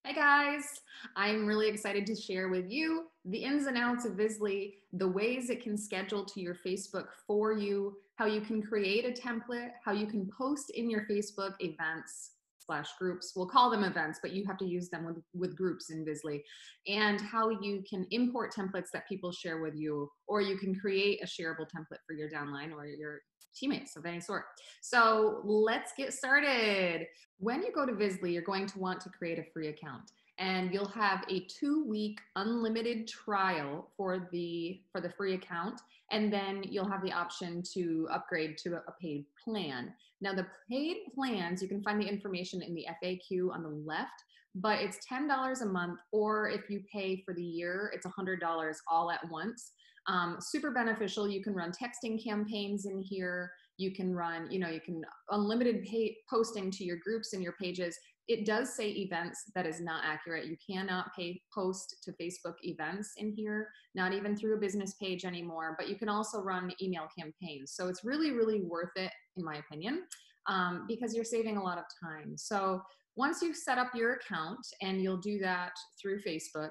Hi guys, I'm really excited to share with you the ins and outs of Vizzlie, the ways it can schedule to your Facebook for you, how you can create a template, how you can post in your Facebook events slash groups. We'll call them events, but you have to use them with groups in Vizzlie, and how you can import templates that people share with you, or you can create a shareable template for your downline or your teammates of any sort. So let's get started. When you go to Vizzlie, you're going to want to create a free account, and you'll have a 2-week unlimited trial for the free account, and then you'll have the option to upgrade to a paid plan. Now, the paid plans, you can find the information in the FAQ on the left, but it's $10 a month, or if you pay for the year, it's $100 all at once. Super beneficial. You can run texting campaigns in here. You can run, you can unlimited posting to your groups and your pages. It does say events. That is not accurate. You cannot post to Facebook events in here, not even through a business page anymore, but you can also run email campaigns. So it's really, really worth it, in my opinion, because you're saving a lot of time. So once you've set up your account, and you'll do that through Facebook,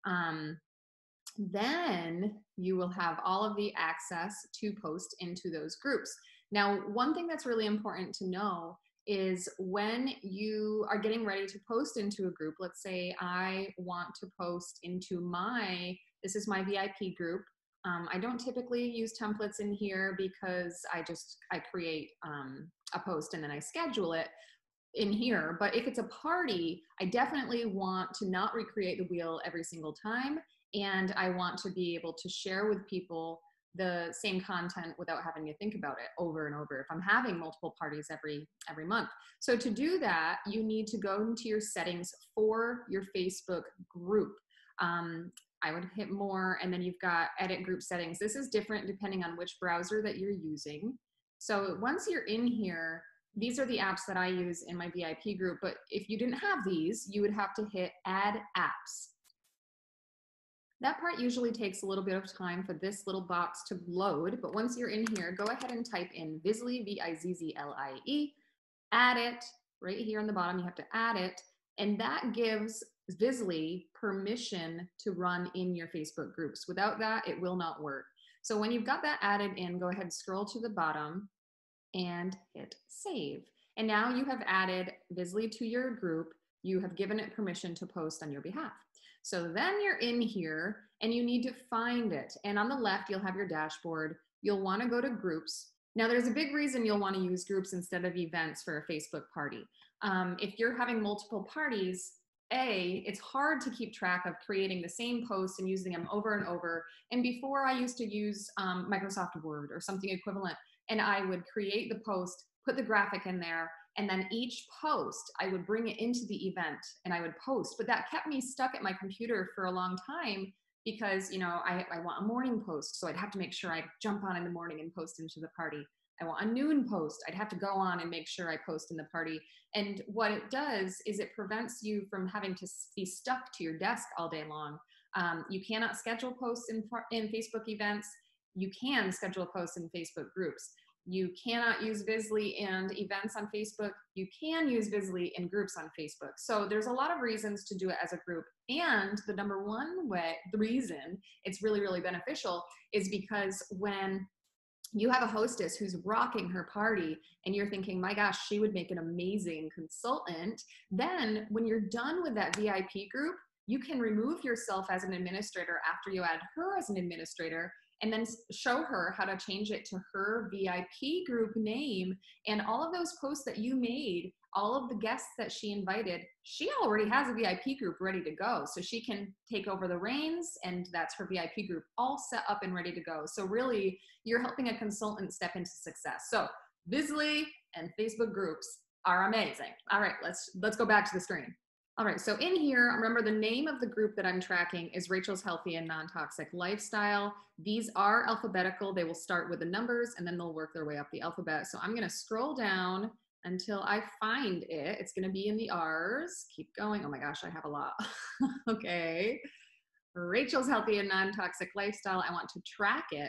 then you will have all of the access to post into those groups. Now, one thing that's really important to know is when you are getting ready to post into a group, let's say I want to post into this is my VIP group. I don't typically use templates in here because I create a post and then I schedule it in here. But if it's a party, I definitely want to not recreate the wheel every single time. And I want to be able to share with people the same content without having to think about it over and over if I'm having multiple parties every month. So to do that, you need to go into your settings for your Facebook group. I would hit more, and then you've got edit group settings. This is different depending on which browser that you're using. So once you're in here, these are the apps that I use in my VIP group, but if you didn't have these, you would have to hit add apps. That part usually takes a little bit of time for this little box to load, but once you're in here, go ahead and type in Vizzlie, V-I-Z-Z-L-I-E, add it, right here on the bottom, you have to add it, and that gives Vizzlie permission to run in your Facebook groups. Without that, it will not work. So when you've got that added in, go ahead and scroll to the bottom and hit save. And now you have added Vizzlie to your group. You have given it permission to post on your behalf. So then you're in here and you need to find it. And on the left, you'll have your dashboard. You'll want to go to groups. Now there's a big reason you'll want to use groups instead of events for a Facebook party. If you're having multiple parties, it's hard to keep track of creating the same posts and using them over and over. And before, I used to use Microsoft Word or something equivalent, and I would create the post, put the graphic in there, and then each post, I would bring it into the event and I would post. But that kept me stuck at my computer for a long time because, I want a morning post. So I'd have to make sure I jump on in the morning and post into the party. I want a noon post. I'd have to go on and make sure I post in the party. And what it does is it prevents you from having to be stuck to your desk all day long. You cannot schedule posts in Facebook events. You can schedule posts in Facebook groups. You cannot use Vizzlie and events on Facebook. You can use Vizzlie in groups on Facebook. So there's a lot of reasons to do it as a group. And the number one the reason it's really, really beneficial is because when you have a hostess who's rocking her party and you're thinking, my gosh, she would make an amazing consultant, then when you're done with that VIP group, you can remove yourself as an administrator after you add her as an administrator, and then show her how to change it to her VIP group name. And all of those posts that you made, all of the guests that she invited, she already has a VIP group ready to go. So she can take over the reins, and that's her VIP group all set up and ready to go. So really, you're helping a consultant step into success. So Vizzlie and Facebook groups are amazing. All right, let's go back to the screen. All right, so in here, remember the name of the group that I'm tracking is Rachel's Healthy and Non-Toxic Lifestyle. These are alphabetical. They will start with the numbers and then they'll work their way up the alphabet. So I'm gonna scroll down until I find it. It's gonna be in the R's. Keep going. Oh my gosh, I have a lot. Okay. Rachel's Healthy and Non-Toxic Lifestyle. I want to track it,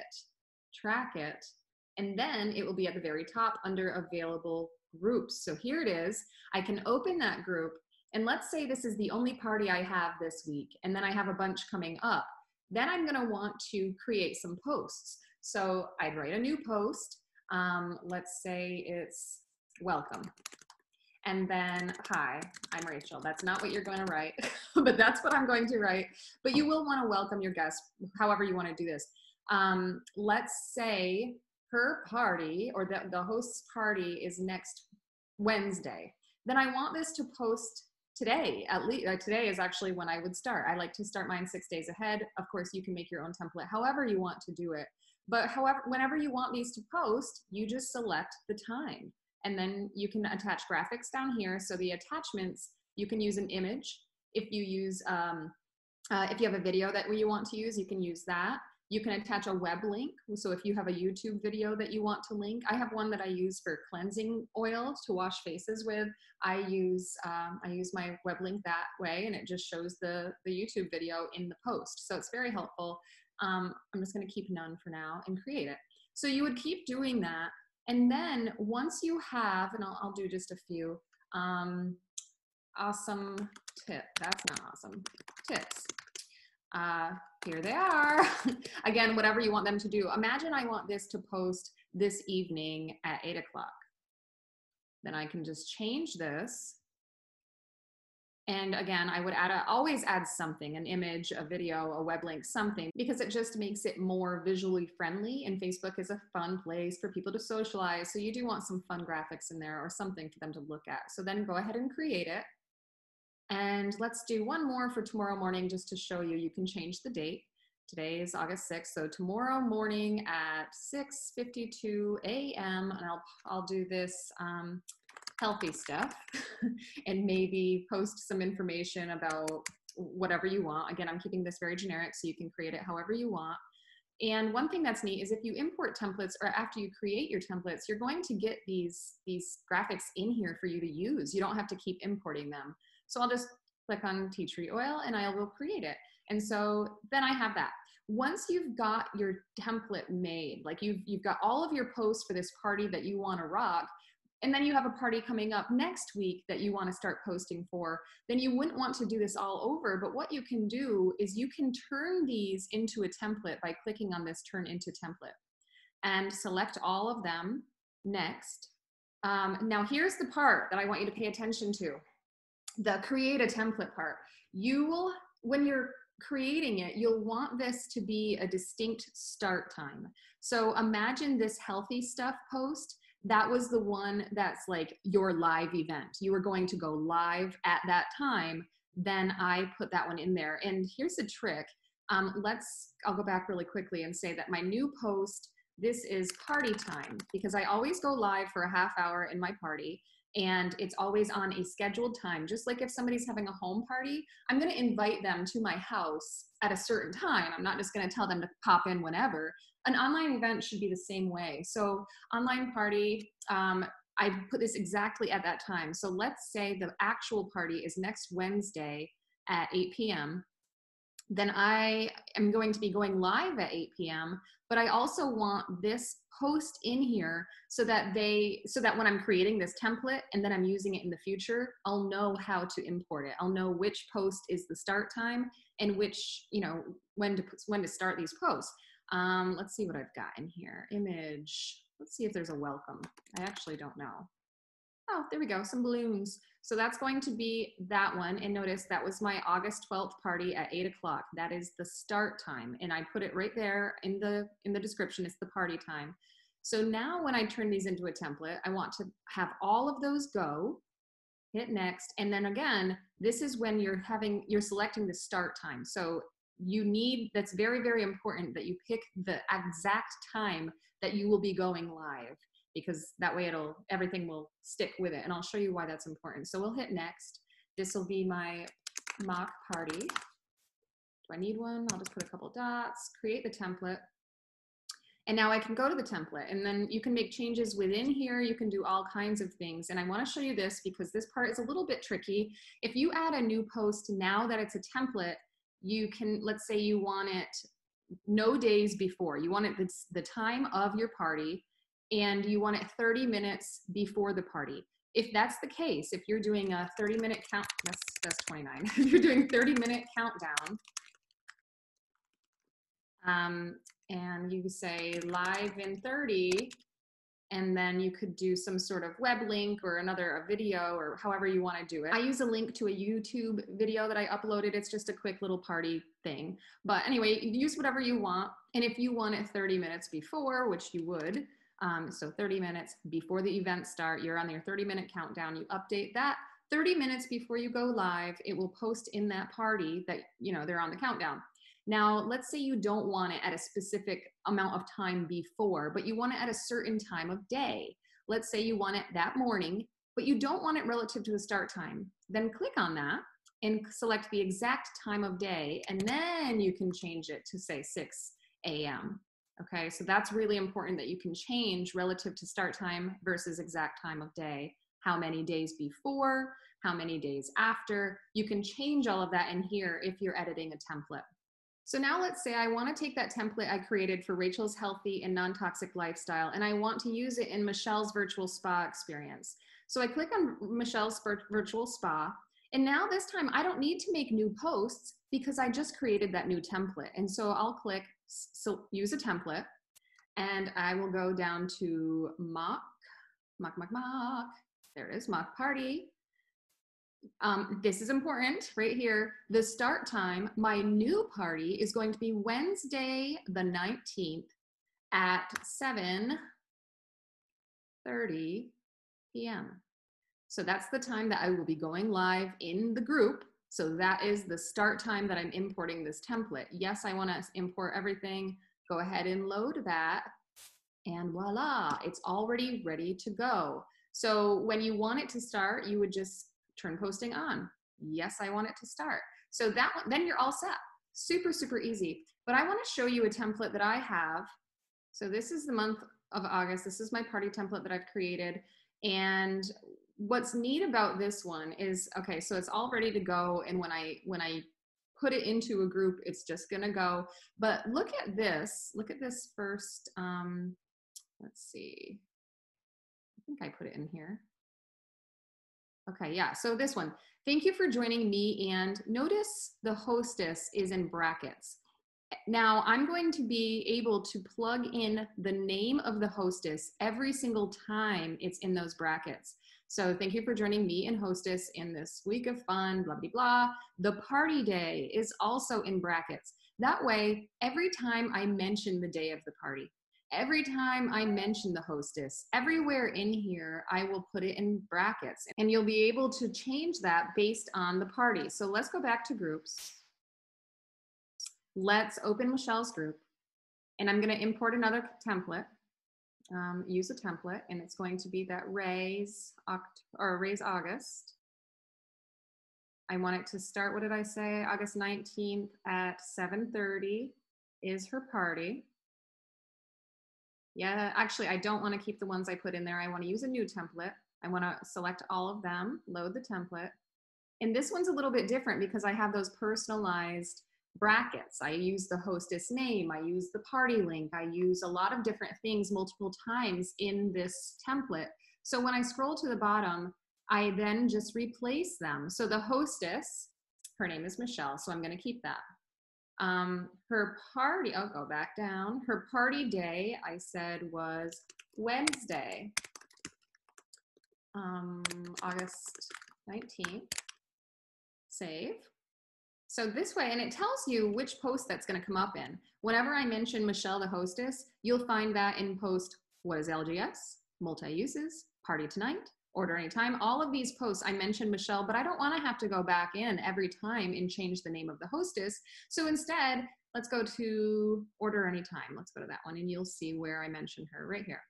and then it will be at the very top under available groups. So here it is. I can open that group, And let's say this is the only party I have this week, and then I have a bunch coming up. Then I'm gonna want to create some posts. So I'd write a new post. Let's say it's welcome. And then, hi, I'm Rachel. That's not what you're going to write, but that's what I'm going to write. But you will want to welcome your guests, however you want to do this. Let's say her party, or the host's party, is next Wednesday. Then I want this to post today. At least today is actually when I would start. I like to start mine 6 days ahead. Of course, you can make your own template however you want to do it. But however, whenever you want these to post, you just select the time. And then you can attach graphics down here. So the attachments, you can use an image. If you use, if you have a video that you want to use, you can use that. You can attach a web link. So if you have a YouTube video that you want to link, I have one that I use for cleansing oil to wash faces with. I use my web link that way, and it just shows the YouTube video in the post. So it's very helpful. I'm just going to keep none for now and create it. So you would keep doing that. And then once you have, and I'll do just a few, awesome tip, that's not awesome, tips. Here they are. Again, whatever you want them to do. Imagine I want this to post this evening at 8 o'clock. Then I can just change this. And again, I would always add something, an image, a video, a web link, something, because it just makes it more visually friendly. And Facebook is a fun place for people to socialize. So you do want some fun graphics in there or something for them to look at. So then go ahead and create it. And let's do one more for tomorrow morning just to show you. You can change the date. Today is August 6th. So tomorrow morning at 6:52 a.m. and I'll do this healthy stuff and maybe post some information about whatever you want. Again, I'm keeping this very generic so you can create it however you want. And one thing that's neat is if you import templates, or after you create your templates, you're going to get these graphics in here for you to use. You don't have to keep importing them. So I'll just click on tea tree oil and I will create it. And so then I have that. Once you've got your template made, like you've got all of your posts for this party that you want to rock, and then you have a party coming up next week that you want to start posting for, then you wouldn't want to do this all over. But what you can do is you can turn these into a template by clicking on this turn into template and select all of them. Next. Now here's the part that I want you to pay attention to. The create a template part. You will, when you're creating it, you'll want this to be a distinct start time. So imagine this healthy stuff post. That was the one that's like your live event. You were going to go live at that time. Then I put that one in there. And here's a trick. I'll go back really quickly and say that my new post, this is party time, because I always go live for a half hour in my party. And it's always on a scheduled time. Just like if somebody's having a home party, I'm going to invite them to my house at a certain time. I'm not just going to tell them to pop in whenever. An online event should be the same way. So online party, I put this exactly at that time. So let's say the actual party is next Wednesday at 8 p.m. Then I am going to be going live at 8 p.m. But I also want this post in here so that when I'm creating this template and then I'm using it in the future, I'll know how to import it. I'll know which post is the start time and which, when to start these posts. Let's see what I've got in here. Image. Let's see if there's a welcome. I actually don't know. Oh, there we go, some balloons. So that's going to be that one. And notice that was my August 12th party at 8 o'clock. That is the start time. And I put it right there in the description. It's the party time. So now when I turn these into a template, I want to have all of those go, hit next. And then again, this is when you're selecting the start time. So that's very, very important that you pick the exact time that you will be going live, because that way everything will stick with it. And I'll show you why that's important. So we'll hit next. This will be my mock party. Do I need one? I'll just put a couple dots, create the template. And now I can go to the template, and then you can make changes within here. You can do all kinds of things. And I want to show you this because this part is a little bit tricky. If you add a new post now that it's a template, you can, let's say you want it no days before. You want it the time of your party, and you want it 30 minutes before the party. If that's the case, if you're doing a 30-minute count, that's 29. If you're doing 30-minute countdown, and you say live in 30, and then you could do some sort of web link or a video or however you want to do it. I use a link to a YouTube video that I uploaded. It's just a quick little party thing. But anyway, use whatever you want. And if you want it 30 minutes before, which you would, so 30 minutes before the event start, you're on your 30-minute countdown, you update that. 30 minutes before you go live, it will post in that party that, you know, they're on the countdown. Now, let's say you don't want it at a specific amount of time before, but you want it at a certain time of day. Let's say you want it that morning, but you don't want it relative to the start time. Then click on that and select the exact time of day, and then you can change it to say 6 a.m. Okay, so that's really important that you can change relative to start time versus exact time of day. How many days before, how many days after. You can change all of that in here if you're editing a template. So now let's say I want to take that template I created for Rachel's healthy and non-toxic lifestyle, and I want to use it in Michelle's virtual spa experience. So I click on Michelle's virtual spa, and now this time I don't need to make new posts because I just created that new template. And so I'll click use a template, and I will go down to mock. There it is, mock party. This is important right here. The start time, my new party is going to be Wednesday the 19th at 7:30 p.m. So that's the time that I will be going live in the group. So that is the start time that I'm importing this template. Yes, I want to import everything. Go ahead and load that. And voila, it's already ready to go. So when you want it to start, you would just turn posting on. Yes, I want it to start. So that one, then you're all set. Super, super easy. But I want to show you a template that I have. So this is the month of August. This is my party template that I've created. And what's neat about this one is, okay, so it's all ready to go. And when I put it into a group, it's just gonna go. But look at this first, let's see. I think I put it in here. Okay, yeah, so this one. Thank you for joining me, and notice the hostess is in brackets. Now, I'm going to be able to plug in the name of the hostess every single time it's in those brackets. So thank you for joining me and hostess in this week of fun, blah, blah, blah. The party day is also in brackets. That way, every time I mention the day of the party, every time I mention the hostess, everywhere in here, I will put it in brackets, and you'll be able to change that based on the party. So let's go back to groups. Let's open Michelle's group, and I'm going to import another template, use a template, and it's going to be that Raise August. I want it to start, what did I say? August 19th at 7:30 is her party. Yeah, actually, I don't want to keep the ones I put in there. I want to use a new template. I want to select all of them, load the template. And this one's a little bit different because I have those personalized brackets. I use the hostess name. I use the party link. I use a lot of different things multiple times in this template. So when I scroll to the bottom, I then just replace them. So the hostess, her name is Michelle, so I'm going to keep that. Her party, I'll go back down. Her party day, I said, was Wednesday, August 19th. Save. So this way, and it tells you which post that's going to come up in. Whenever I mention Michelle, the hostess, you'll find that in post, what is LGS, multi-uses, party tonight, order anytime. All of these posts, I mentioned Michelle, but I don't want to have to go back in every time and change the name of the hostess. So instead, let's go to order anytime. Let's go to that one, and you'll see where I mentioned her right here.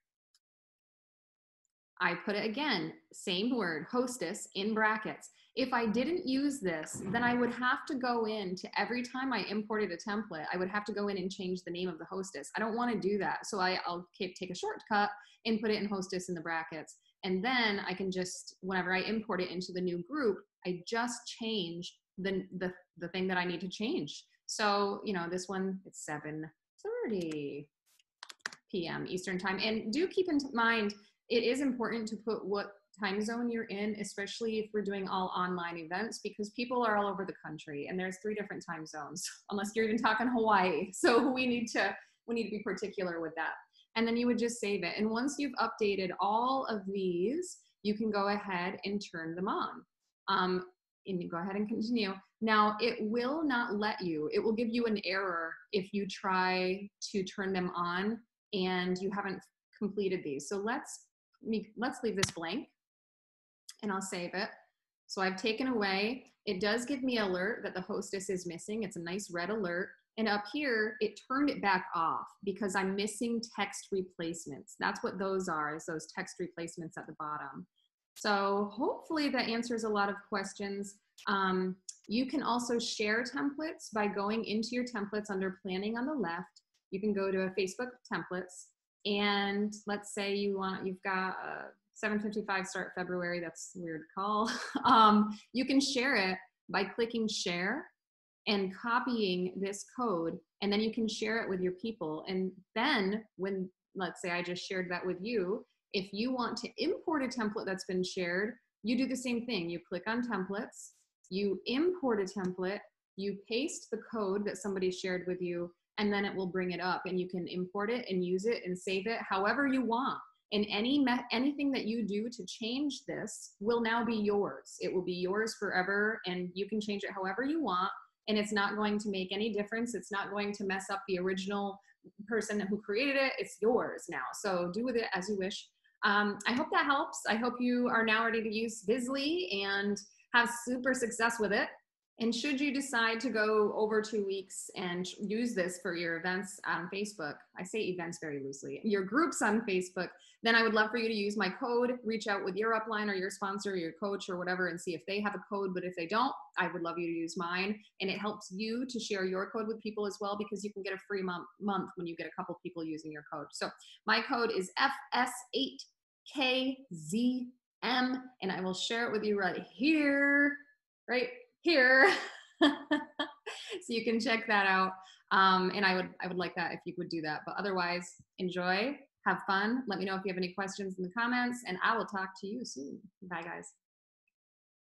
I put it again, same word, hostess, in brackets. If I didn't use this, then I would have to go in to every time I imported a template, I would have to go in and change the name of the hostess. I don't want to do that. So I'll take a shortcut and put it in hostess in the brackets. And then I can just, whenever I import it into the new group, I just change the thing that I need to change. So, you know, this one, it's 7:30 p.m. Eastern time. And do keep in mind, it is important to put what time zone you're in, especially if we're doing all online events, because people are all over the country and there's 3 different time zones, unless you're even talking Hawaii. So we need to be particular with that. And then you would just save it. And once you've updated all of these, you can go ahead and turn them on. And you go ahead and continue. Now, it will not let you, it will give you an error if you try to turn them on and you haven't completed these. So let's leave this blank and I'll save it. So I've taken away, it does give me an alert that the hostess is missing. It's a nice red alert. And up here, it turned it back off because I'm missing text replacements. That's what those are, is those text replacements at the bottom. So hopefully that answers a lot of questions. You can also share templates by going into your templates under planning on the left. You can go to a Facebook templates, and let's say you've got a 7:55 start February. That's a weird call. You can share it by clicking share and copying this code, and then you can share it with your people. And then when, let's say I just shared that with you, if you want to import a template that's been shared, you do the same thing. You click on templates, you import a template, you paste the code that somebody shared with you, and then it will bring it up and you can import it and use it and save it however you want. And anything that you do to change this will now be yours. It will be yours forever, and you can change it however you want. And it's not going to make any difference. It's not going to mess up the original person who created it. It's yours now. So do with it as you wish. I hope that helps. I hope you are now ready to use Vizzlie and have super success with it. And should you decide to go over 2 weeks and use this for your events on Facebook, I say events very loosely, your groups on Facebook, then I would love for you to use my code, reach out with your upline or your sponsor or your coach or whatever and see if they have a code. But if they don't, I would love you to use mine. And it helps you to share your code with people as well, because you can get a free month when you get a couple people using your code. So my code is FS8KZM, and I will share it with you right here. So you can check that out. And I would like that if you would do that. But otherwise, enjoy, have fun. Let me know if you have any questions in the comments, and I will talk to you soon. Bye, guys.